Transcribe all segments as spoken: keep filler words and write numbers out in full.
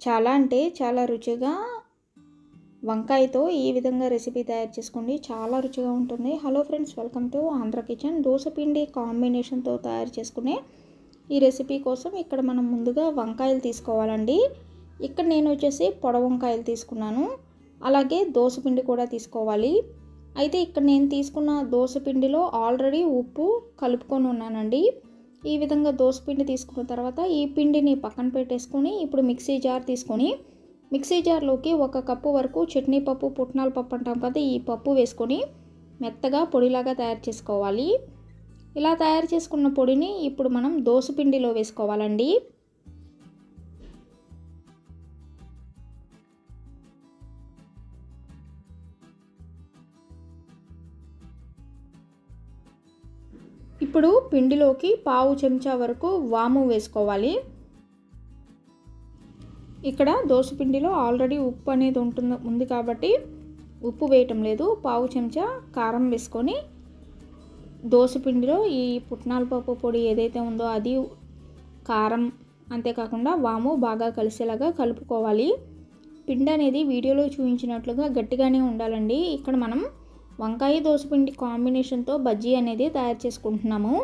చాలా అంటే చాలా రుచిగా వంకాయతో ఈ విధంగా రెసిపీ తయారు చేసుకోండి, చాలా రుచిగా ఉంటుంది. Hello friends, welcome to Andhra kitchen. దోసపిండి కాంబినేషన్తో తయారు చేసుకునే ఈ రెసిపీ కోసం ఇక్కడ మనం ముందుగా వంకాయలు తీసుకోవాలండి. ఇక్కడ నేను వచ్చేసి పొడవు వంకాయలు తీసుకున్నాను, అలాగే దోసపిండి కూడా తీసుకోవాలి. అయితే ఇక్కడ నేను తీసుకున్న దోసపిండిలో ఆల్రెడీ ఉప్పు కలుపుకొని ఉన్నానండి. ఈ విధంగా దోసపిండి తీసుకున్న తర్వాత ఈ పిండిని పక్కన పెట్టేసుకొని ఇప్పుడు మిక్సీ జార్ తీసుకొని మిక్సీ జార్లోకి ఒక కప్పు వరకు చట్నీ పప్పు, పుట్నాల పప్పు అంటాం కదా, ఈ పప్పు వేసుకొని మెత్తగా పొడిలాగా తయారు చేసుకోవాలి. ఇలా తయారు చేసుకున్న పొడిని ఇప్పుడు మనం దోసపిండిలో వేసుకోవాలండి. ఇప్పుడు పిండిలోకి పావు చెంచా వరకు వాము వేసుకోవాలి. ఇక్కడ దోసపిండిలో ఆల్రెడీ ఉప్పు అనేది ఉంటుంది ఉంది కాబట్టి ఉప్పు వేయటం లేదు. పావు చెంచా కారం వేసుకొని దోసపిండిలో ఈ పుట్నాల పప్పు పొడి ఏదైతే ఉందో అది, కారం, అంతేకాకుండా వాము బాగా కలిసేలాగా కలుపుకోవాలి. పిండి అనేది వీడియోలో చూపించినట్లుగా గట్టిగానే ఉండాలండి. ఇక్కడ మనం వంకాయ దోసపిండి కాంబినేషన్తో బజ్జీ అనేది తయారు చేసుకుంటున్నాము.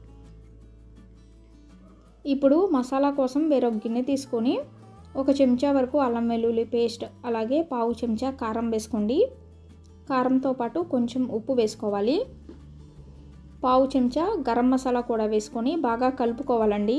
ఇప్పుడు మసాలా కోసం వేరొక గిన్నె తీసుకొని ఒక చెంచా వరకు అల్లం వెల్లుల్లి పేస్ట్, అలాగే పావు చెంచా కారం వేసుకోండి. కారంతో పాటు కొంచెం ఉప్పు వేసుకోవాలి. పావు చెంచా గరం మసాలా కూడా వేసుకొని బాగా కలుపుకోవాలండి.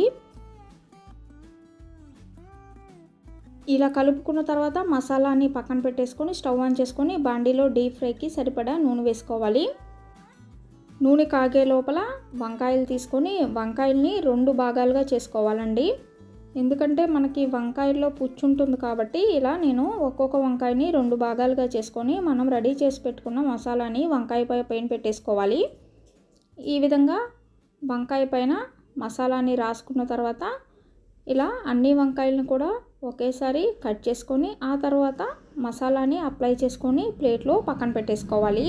ఇలా కలుపుకున్న తర్వాత మసాలాని పక్కన పెట్టేసుకొని స్టవ్ ఆన్ చేసుకొని బాండీలో డీప్ ఫ్రైకి సరిపడా నూనె వేసుకోవాలి. నూనె కాగే లోపల వంకాయలు తీసుకొని వంకాయల్ని రెండు భాగాలుగా చేసుకోవాలండి. ఎందుకంటే మనకి వంకాయల్లో పుచ్చు ఉంటుంది కాబట్టి ఇలా నేను ఒక్కొక్క వంకాయని రెండు భాగాలుగా చేసుకొని మనం రెడీ చేసి పెట్టుకున్న మసాలాని వంకాయపై పైన పెట్టేసుకోవాలి. ఈ విధంగా వంకాయ పైన మసాలాని రాసుకున్న తర్వాత ఇలా అన్ని వంకాయలను కూడా ఒకేసారి కట్ చేసుకొని ఆ తర్వాత మసాలాని అప్లై చేసుకొని ప్లేట్లో పక్కన పెట్టేసుకోవాలి.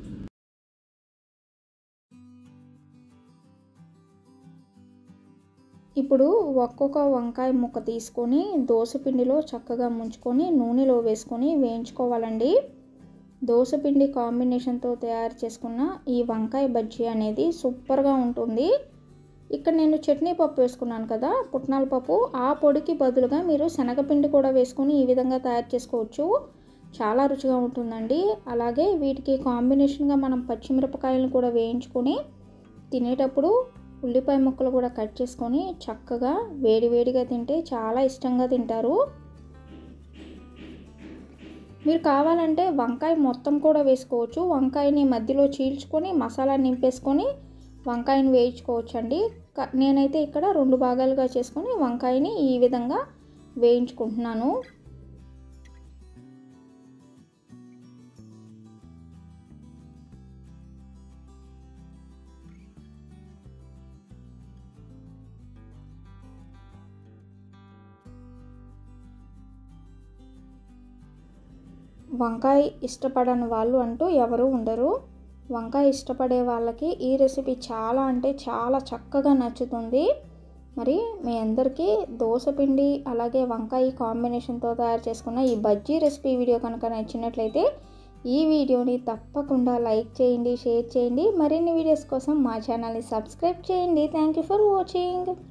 ఇప్పుడు ఒక్కొక్క వంకాయ ముక్క తీసుకొని దోసపిండిలో చక్కగా ముంచుకొని నూనెలో వేసుకొని వేయించుకోవాలండి. దోసపిండి కాంబినేషన్తో తయారు చేసుకున్న ఈ వంకాయ బజ్జీ అనేది సూపర్గా ఉంటుంది. ఇక్కడ నేను చట్నీ పప్పు వేసుకున్నాను కదా, పుట్నాల పప్పు, ఆ పొడికి బదులుగా మీరు శనగపిండి కూడా వేసుకొని ఈ విధంగా తయారు చేసుకోవచ్చు. చాలా రుచిగా ఉంటుందండి. అలాగే వీటికి కాంబినేషన్గా మనం పచ్చిమిరపకాయలను కూడా వేయించుకొని తినేటప్పుడు ఉల్లిపాయ ముక్కలు కూడా కట్ చేసుకొని చక్కగా వేడివేడిగా తింటే చాలా ఇష్టంగా తింటారు. మీరు కావాలంటే వంకాయ మొత్తం కూడా వేసుకోవచ్చు. వంకాయని మధ్యలో చీల్చుకొని మసాలా నింపేసుకొని వంకాయని వేయించుకోవచ్చు అండి. నేనైతే ఇక్కడ రెండు భాగాలుగా చేసుకొని వంకాయని ఈ విధంగా వేయించుకుంటున్నాను. వంకాయ ఇష్టపడని వాళ్ళు అంటూ ఎవరు ఉండరు. వంకాయ ఇష్టపడే వాళ్ళకి ఈ రెసిపీ చాలా అంటే చాలా చక్కగా నచ్చుతుంది. మరి మీ అందరికీ దోసపిండి అలాగే వంకాయ కాంబినేషన్తో తయారు చేసుకున్న ఈ బజ్జీ రెసిపీ వీడియో కనుక నచ్చినట్లయితే ఈ వీడియోని తప్పకుండా లైక్ చేయండి, షేర్ చేయండి. మరిన్ని వీడియోస్ కోసం మా ఛానల్ని సబ్స్క్రైబ్ చేయండి. Thank you for watching.